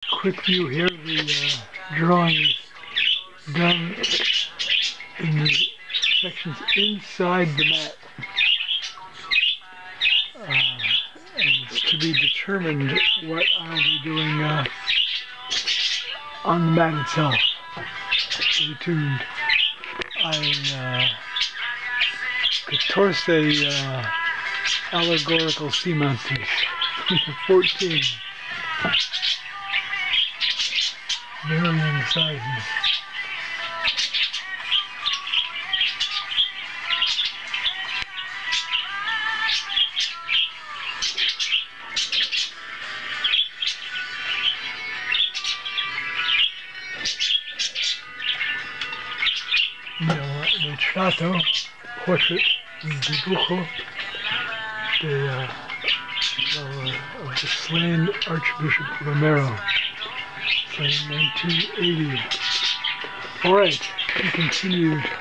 quick view here. The drawing is done in the sections inside the mat. And it's to be determined what I'll be doing on the mat itself. Stay tuned. I'm 14 allegorical semantics. 14 varying sizes. Retrato, portrait, dibujo, of the slain Archbishop Romero, slain in 1980. All right, we continued